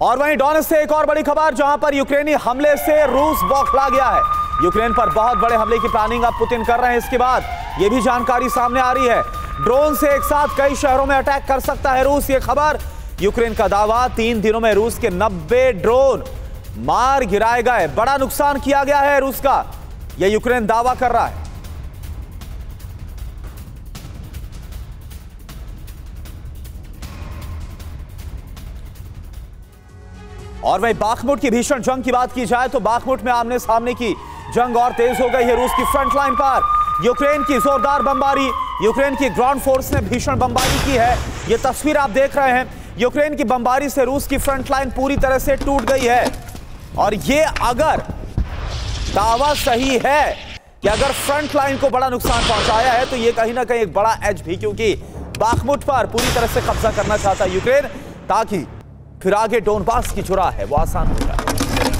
और वहीं डोनेट्स्क से एक और बड़ी खबर, जहां पर यूक्रेनी हमले से रूस बौखला गया है। यूक्रेन पर बहुत बड़े हमले की प्लानिंग अब पुतिन कर रहे हैं। इसके बाद यह भी जानकारी सामने आ रही है, ड्रोन से एक साथ कई शहरों में अटैक कर सकता है रूस। यह खबर, यूक्रेन का दावा, 3 दिनों में रूस के 90 ड्रोन मार गिराए गए, बड़ा नुकसान किया गया है रूस का, यह यूक्रेन दावा कर रहा है। और वहीं बाखमुट की भीषण जंग की बात की जाए तो बाखमुट में आमने सामने की जंग और तेज हो गई है रूस की फ्रंट लाइन पर। यूक्रेन की जोरदार बमबारी, यूक्रेन की ग्राउंड फोर्स ने भीषण बमबारी की है। यह तस्वीर आप देख रहे हैं, यूक्रेन की बमबारी से रूस की फ्रंट लाइन पूरी तरह से टूट गई है। और यह अगर दावा सही है कि अगर फ्रंट लाइन को बड़ा नुकसान पहुंचाया है तो यह कहीं ना कहीं एक बड़ा एज भी, क्योंकि बाखमुट पर पूरी तरह से कब्जा करना चाहता है यूक्रेन, ताकि फिर आगे डोनबास की जो राह है वो आसान हो जाए।